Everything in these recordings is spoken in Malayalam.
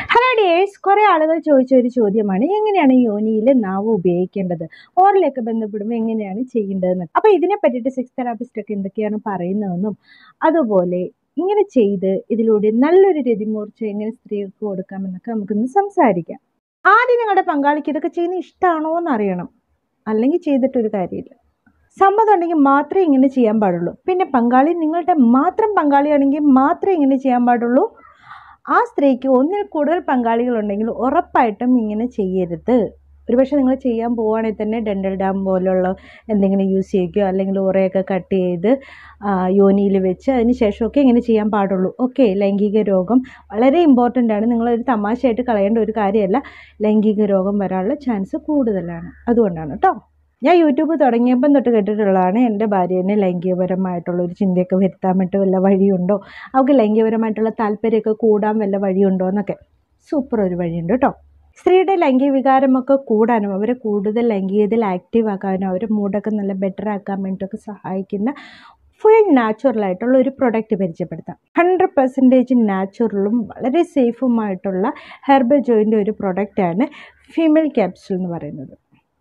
ഹലോ ഡിയേഴ്സ്, കുറേ ആളുകൾ ചോദിച്ച ഒരു ചോദ്യമാണ് എങ്ങനെയാണ് യോനിയിൽ നാവ് ഉപയോഗിക്കേണ്ടത്, ഓറിലൊക്കെ ബന്ധപ്പെടുമ്പോൾ എങ്ങനെയാണ് ചെയ്യേണ്ടതെന്ന്. അപ്പോൾ ഇതിനെ പറ്റിയിട്ട് സെക്സ് തെറാപ്പിസ്റ്റ് ഒക്കെ എന്തൊക്കെയാണ് പറയുന്നതെന്നും അതുപോലെ ഇങ്ങനെ ചെയ്ത് ഇതിലൂടെ നല്ലൊരു രതിമൂർച്ച എങ്ങനെ സ്ത്രീകൾക്ക് കൊടുക്കാമെന്നൊക്കെ നമുക്കിന്ന് സംസാരിക്കാം. ആദ്യം നിങ്ങളുടെ പങ്കാളിക്ക് ഇതൊക്കെ ചെയ്യുന്ന ഇഷ്ടമാണോ എന്ന് അറിയണം, അല്ലെങ്കിൽ ചെയ്തിട്ടൊരു കാര്യമില്ല. സമ്മതം ഉണ്ടെങ്കിൽ മാത്രമേ ഇങ്ങനെ ചെയ്യാൻ പാടുള്ളൂ. പിന്നെ പങ്കാളി നിങ്ങളുടെ മാത്രം പങ്കാളിയാണെങ്കിൽ മാത്രമേ ഇങ്ങനെ ചെയ്യാൻ പാടുള്ളൂ. ആ സ്ത്രീക്ക് ഒന്നിൽ കൂടുതൽ പങ്കാളികളുണ്ടെങ്കിൽ ഉറപ്പായിട്ടും ഇങ്ങനെ ചെയ്യരുത്. ഒരുപക്ഷെ നിങ്ങൾ ചെയ്യാൻ പോവുകയാണെങ്കിൽ തന്നെ ഡെൻ്റൽ ഡാം പോലുള്ള എന്തെങ്കിലും യൂസ് ചെയ്യുകയോ അല്ലെങ്കിൽ ഉറയൊക്കെ കട്ട് ചെയ്ത് യോനിയിൽ വെച്ച് അതിന് ശേഷമൊക്കെ ഇങ്ങനെ ചെയ്യാൻ പാടുള്ളൂ. ഓക്കെ, ലൈംഗിക രോഗം വളരെ ഇമ്പോർട്ടൻ്റ് ആണ്. നിങ്ങളൊരു തമാശയായിട്ട് കളയേണ്ട ഒരു കാര്യമല്ല. ലൈംഗിക രോഗം വരാനുള്ള ചാൻസ് കൂടുതലാണ്. അതുകൊണ്ടാണ് കേട്ടോ. ഞാൻ യൂട്യൂബ് തുടങ്ങിയപ്പം തൊട്ട് കേട്ടിട്ടുള്ളതാണ് എൻ്റെ ഭാര്യനെ ലൈംഗികപരമായിട്ടുള്ളൊരു ചിന്തയൊക്കെ വരുത്താൻ വേണ്ടി വല്ല വഴിയുണ്ടോ, അവർക്ക് ലൈംഗികപരമായിട്ടുള്ള താല്പര്യമൊക്കെ കൂടാൻ വല്ല വഴിയുണ്ടോ എന്നൊക്കെ. സൂപ്പർ ഒരു വഴിയുണ്ട് കേട്ടോ. സ്ത്രീയുടെ ലൈംഗിക വികാരമൊക്കെ കൂടാനും അവരെ കൂടുതൽ ലൈംഗികതയിൽ ആക്റ്റീവ് ആക്കാനും അവരെ മൂഡൊക്കെ നല്ല ബെറ്റർ ആക്കാൻ വേണ്ടിയിട്ടൊക്കെ സഹായിക്കുന്ന ഫുൾ നാച്ചുറലായിട്ടുള്ള ഒരു പ്രൊഡക്റ്റ് പരിചയപ്പെടുത്താം. 100% നാച്ചുറലും വളരെ സേഫുമായിട്ടുള്ള ഹെർബൽ ജോയിൻ്റെ ഒരു പ്രൊഡക്റ്റാണ് ഫീമെയിൽ ക്യാപ്സ്യൂൾ എന്ന് പറയുന്നത്.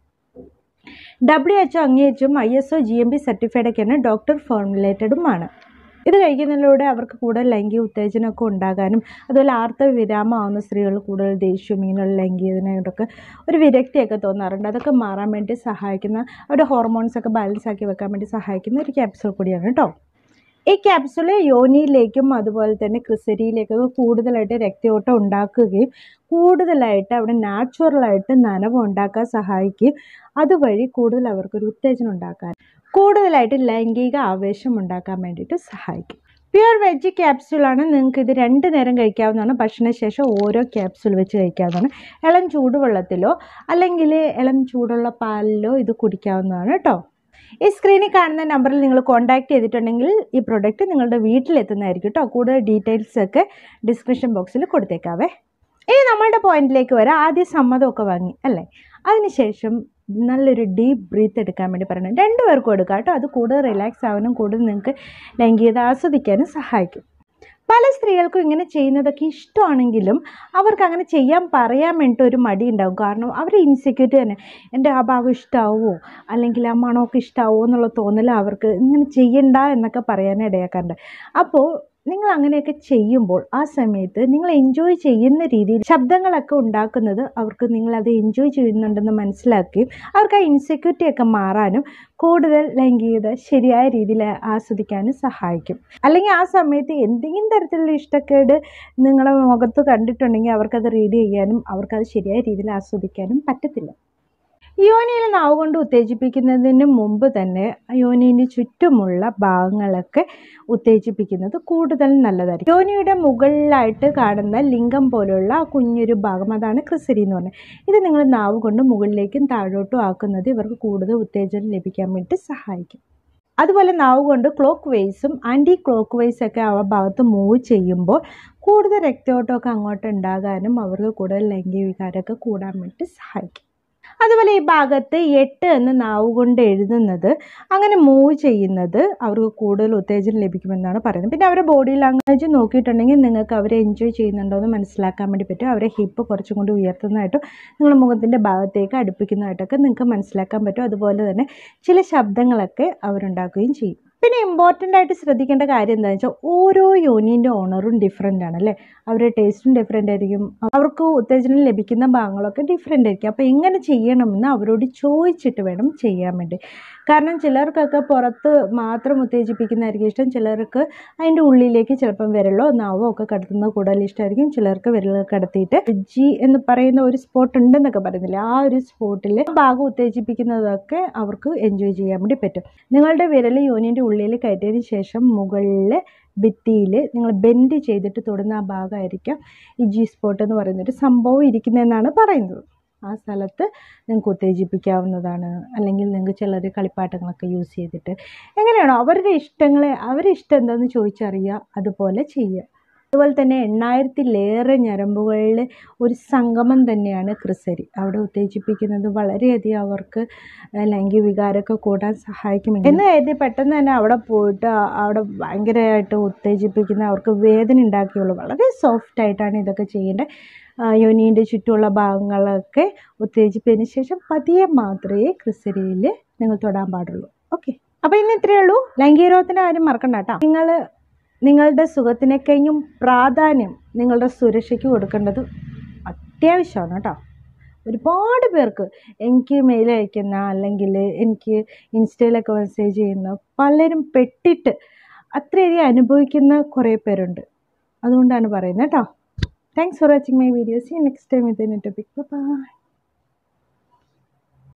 WHO അംഗീകരിച്ചും ISO GMP സർട്ടിഫൈഡൊക്കെയാണ്, ഡോക്ടർ ഫോർമുലേറ്റഡുമാണ്. ഇത് കഴിക്കുന്നതിലൂടെ അവർക്ക് കൂടുതൽ ലൈംഗിക ഉത്തേജനമൊക്കെ ഉണ്ടാകാനും അതുപോലെ ആർത്തവ വിരാമമാവുന്ന സ്ത്രീകൾ കൂടുതൽ ദേഷ്യവും ഇങ്ങനെയുള്ള ലൈംഗികതയോടൊക്കെ ഒരു വിരക്തിയൊക്കെ തോന്നാറുണ്ട്. അതൊക്കെ മാറാൻ വേണ്ടി സഹായിക്കുന്ന, അവരുടെ ഹോർമോൺസൊക്കെ ബാലൻസ് ആക്കി വെക്കാൻ വേണ്ടി സഹായിക്കുന്ന ഒരു ക്യാപ്സ്യൂൾ കൂടിയാണ് കേട്ടോ. ഈ ക്യാപ്സ്യൂൾ യോനിയിലേക്കും അതുപോലെ തന്നെ ക്രിസരിയിലേക്കൊക്കെ കൂടുതലായിട്ട് രക്തയോട്ടം ഉണ്ടാക്കുകയും കൂടുതലായിട്ട് അവിടെ നാച്ചുറലായിട്ട് നനവ് ഉണ്ടാക്കാൻ സഹായിക്കുകയും അതുവഴി കൂടുതൽ അവർക്കൊരു ഉത്തേജനം ഉണ്ടാക്കാൻ, കൂടുതലായിട്ട് ലൈംഗിക ആവേശം ഉണ്ടാക്കാൻ വേണ്ടിയിട്ട് സഹായിക്കും. പ്യുവർ വെജ് ക്യാപ്സ്യൂളാണ്. നിങ്ങൾക്ക് ഇത് 2 നേരം കഴിക്കാവുന്നതാണ്. ഭക്ഷണശേഷം ഓരോ ക്യാപ്സ്യൂൾ വെച്ച് കഴിക്കാവുന്നതാണ്. ഇളം ചൂടുവെള്ളത്തിലോ അല്ലെങ്കിൽ ഇളം ചൂടുള്ള പാലിലോ ഇത് കുടിക്കാവുന്നതാണ് കേട്ടോ. ഈ സ്ക്രീനിൽ കാണുന്ന നമ്പറിൽ നിങ്ങൾ കോൺടാക്ട് ചെയ്തിട്ടുണ്ടെങ്കിൽ ഈ പ്രൊഡക്റ്റ് നിങ്ങളുടെ വീട്ടിലെത്തുന്നതായിരിക്കും കേട്ടോ. കൂടുതൽ ഡീറ്റെയിൽസൊക്കെ ഡിസ്ക്രിപ്ഷൻ ബോക്സിൽ കൊടുത്തേക്കാവേ. ഇനി നമ്മളുടെ പോയിന്റിലേക്ക് വരാം. ആദ്യം സമ്മതമൊക്കെ വാങ്ങി അല്ലേ, അതിനുശേഷം നല്ലൊരു ഡീപ്പ് ബ്രീത്ത് എടുക്കാൻ വേണ്ടി പറയണം. 2 പേർക്കും എടുക്കാം കേട്ടോ. അത് കൂടുതൽ റിലാക്സ് ആവാനും കൂടുതൽ നിങ്ങൾക്ക് ലൈംഗികത ആസ്വദിക്കാനും സഹായിക്കും. പല സ്ത്രീകൾക്കും ഇങ്ങനെ ചെയ്യുന്നതൊക്കെ ഇഷ്ടമാണെങ്കിലും അവർക്ക് അങ്ങനെ പറയാൻ വേണ്ടിയിട്ട് ഒരു മടി ഉണ്ടാകും. കാരണം അവർ ഇൻസെക്യൂരിറ്റി തന്നെ, എൻ്റെ ആ ഭാഗം ഇഷ്ടമാവുമോ അല്ലെങ്കിൽ ആ മണമൊക്കെ ഇഷ്ടമാവുമോ എന്നുള്ള തോന്നൽ അവർക്ക് ഇങ്ങനെ ചെയ്യണ്ട എന്നൊക്കെ പറയാനിടയാക്കാറുണ്ട്. അപ്പോൾ നിങ്ങൾ അങ്ങനെയൊക്കെ ചെയ്യുമ്പോൾ ആ സമയത്ത് നിങ്ങൾ എൻജോയ് ചെയ്യുന്ന രീതിയിൽ ശബ്ദങ്ങളൊക്കെ ഉണ്ടാക്കുന്നത് അവർക്ക് നിങ്ങളത് എൻജോയ് ചെയ്യുന്നുണ്ടെന്ന് മനസ്സിലാക്കുകയും അവർക്ക് ആ ഇൻസെക്യൂരിറ്റിയൊക്കെ മാറാനും കൂടുതൽ ലൈംഗികത ശരിയായ രീതിയിൽ ആസ്വദിക്കാനും സഹായിക്കും. അല്ലെങ്കിൽ ആ സമയത്ത് എന്തെങ്കിലും തരത്തിലുള്ള ഇഷ്ടക്കേട് നിങ്ങളുടെ മുഖത്ത് കണ്ടിട്ടുണ്ടെങ്കിൽ അവർക്കത് റീഡ് ചെയ്യാനും അവർക്കത് ശരിയായ രീതിയിൽ ആസ്വദിക്കാനും പറ്റത്തില്ല. യോനിയിൽ നാവ് കൊണ്ട് ഉത്തേജിപ്പിക്കുന്നതിന് മുമ്പ് തന്നെ യോനിയുടെ ചുറ്റുമുള്ള ഭാഗങ്ങളൊക്കെ ഉത്തേജിപ്പിക്കുന്നത് കൂടുതൽ നല്ലതായിരിക്കും. യോനിയുടെ മുകളിലായിട്ട് കാണുന്ന ലിംഗം പോലുള്ള ആ കുഞ്ഞൊരു ഭാഗം, അതാണ് ക്രിസരി എന്ന് പറയുന്നത്. ഇത് നിങ്ങൾ നാവ് കൊണ്ട് മുകളിലേക്കും താഴോട്ടും ആക്കുന്നത് ഇവർക്ക് കൂടുതൽ ഉത്തേജനം ലഭിക്കാൻ വേണ്ടി സഹായിക്കും. അതുപോലെ നാവ് കൊണ്ട് ക്ലോക്ക് വൈസും ആൻറ്റി ക്ലോക്ക് വൈസൊക്കെ ആ ഭാഗത്ത് മൂവ് ചെയ്യുമ്പോൾ കൂടുതൽ രക്തയോട്ടമൊക്കെ അങ്ങോട്ട് ഉണ്ടാകാനും അവർക്ക് കൂടുതൽ ലൈംഗിക വികാരമൊക്കെ കൂടാൻ വേണ്ടി സഹായിക്കും. അതുപോലെ ഈ ഭാഗത്ത് 8 എന്ന് നാവ് കൊണ്ട് എഴുതുന്നത്, അങ്ങനെ മൂവ് ചെയ്യുന്നത് അവർക്ക് കൂടുതൽ ഉത്തേജനം ലഭിക്കുമെന്നാണ് പറയുന്നത്. പിന്നെ അവരുടെ ബോഡി ലാംഗ്വേജ് നോക്കിയിട്ടുണ്ടെങ്കിൽ നിങ്ങൾക്ക് അവരെ എൻജോയ് ചെയ്യുന്നുണ്ടോ എന്ന് മനസ്സിലാക്കാൻ വേണ്ടി പറ്റും. അവരെ ഹിപ്പ് കുറച്ചും കൂടി ഉയർത്തുന്നതായിട്ടും നിങ്ങളുടെ മുഖത്തിൻ്റെ ഭാഗത്തേക്ക് അടുപ്പിക്കുന്നതായിട്ടൊക്കെ നിങ്ങൾക്ക് മനസ്സിലാക്കാൻ പറ്റും. അതുപോലെ തന്നെ ചില ശബ്ദങ്ങളൊക്കെ അവരുണ്ടാക്കുകയും ചെയ്യും. പിന്നെ ഇമ്പോർട്ടൻ്റ് ആയിട്ട് ശ്രദ്ധിക്കേണ്ട കാര്യം എന്താണെന്ന് വെച്ചാൽ ഓരോ യോനിൻ്റെ ഓണറും ഡിഫറെൻ്റ് ആണ് അല്ലേ. അവരുടെ ടേസ്റ്റും ഡിഫറെൻ്റ് ആയിരിക്കും, അവർക്ക് ഉത്തേജനം ലഭിക്കുന്ന ഭാഗങ്ങളൊക്കെ ഡിഫറെൻ്റ് ആയിരിക്കും. അപ്പോൾ എങ്ങനെ ചെയ്യണമെന്ന് അവരോട് ചോദിച്ചിട്ട് വേണം ചെയ്യാൻ വേണ്ടി. കാരണം ചിലർക്കൊക്കെ പുറത്ത് മാത്രം ഉത്തേജിപ്പിക്കുന്നതായിരിക്കും ഇഷ്ടം, ചിലർക്ക് അതിൻ്റെ ഉള്ളിലേക്ക് ചിലപ്പം വിരലോ നാവോ ഒക്കെ കടത്തുന്നത് കൂടുതൽ ഇഷ്ടമായിരിക്കും. ചിലർക്ക് വിരൽ കടത്തിയിട്ട് ജി എന്ന് പറയുന്ന ഒരു സ്പോട്ട് ഉണ്ടെന്നൊക്കെ പറയുന്നില്ല, ആ ഒരു സ്പോട്ടിൽ ഭാഗം ഉത്തേജിപ്പിക്കുന്നതൊക്കെ അവർക്ക് എൻജോയ് ചെയ്യാൻ വേണ്ടി പറ്റും. നിങ്ങളുടെ വിരൽ യോനിൻ്റെ ഉള്ളിൽ കയറ്റിയതിന് ശേഷം മുകളിൽ ഭിത്തിയിൽ നിങ്ങൾ ബെൻഡ് ചെയ്തിട്ട് തൊടുന്ന ആ ഭാഗമായിരിക്കാം ഈ ജി സ്പോട്ട് എന്ന് പറയുന്നൊരു സംഭവം ഇരിക്കുന്നതെന്നാണ് പറയുന്നത്. ആ സ്ഥലത്ത് നിങ്ങൾക്ക് ഉത്തേജിപ്പിക്കാവുന്നതാണ്. അല്ലെങ്കിൽ നിങ്ങൾക്ക് ചിലർ കളിപ്പാട്ടങ്ങളൊക്കെ യൂസ് ചെയ്തിട്ട് എങ്ങനെയാണോ അവരുടെ ഇഷ്ടങ്ങളെ, അവരുടെ ഇഷ്ടം എന്താണെന്ന് ചോദിച്ചറിയുക, അതുപോലെ ചെയ്യുക. അതുപോലെ തന്നെ 8000-ലേറെ ഞരമ്പുകളിൽ ഒരു സംഗമം തന്നെയാണ് ക്രിസരി. അവിടെ ഉത്തേജിപ്പിക്കുന്നത് വളരെയധികം അവർക്ക് ലൈംഗിക വികാരമൊക്കെ കൂടാൻ സഹായിക്കും എന്ന് കരുതി പെട്ടെന്ന് തന്നെ അവിടെ പോയിട്ട് അവിടെ ഭയങ്കരമായിട്ട് ഉത്തേജിപ്പിക്കുന്ന അവർക്ക് വേദന ഉണ്ടാക്കിയുള്ളൂ. വളരെ സോഫ്റ്റായിട്ടാണ് ഇതൊക്കെ ചെയ്യേണ്ടത്. യോനീൻ്റെ ചുറ്റുമുള്ള ഭാഗങ്ങളൊക്കെ ഉത്തേജിപ്പിച്ചതിന് ശേഷം പതിയെ മാത്രമേ ക്രിസരിയിൽ നിങ്ങൾ തൊടാൻ പാടുള്ളൂ. ഓക്കെ, അപ്പോൾ ഇന്ന് ഇത്രയേ ഉള്ളൂ. ലൈംഗികരോധത്തിൻ്റെ കാര്യം മറക്കണ്ട കേട്ടോ. നിങ്ങളുടെ സുഖത്തിനേക്കഴിഞ്ഞും പ്രാധാന്യം നിങ്ങളുടെ സുരക്ഷയ്ക്ക് കൊടുക്കേണ്ടത് അത്യാവശ്യമാണ് കേട്ടോ. ഒരുപാട് പേർക്ക് എനിക്ക് മെയിൽ അയക്കുന്ന അല്ലെങ്കിൽ എനിക്ക് ഇൻസ്റ്റയിലൊക്കെ മെസ്സേജ് ചെയ്യുന്ന പലരും പെട്ടിട്ട് അത്രയധികം അനുഭവിക്കുന്ന കുറേ പേരുണ്ട്. അതുകൊണ്ടാണ് പറയുന്നത് കേട്ടോ. Thanks for watching my videos. See you next time with a new topic. Bye bye.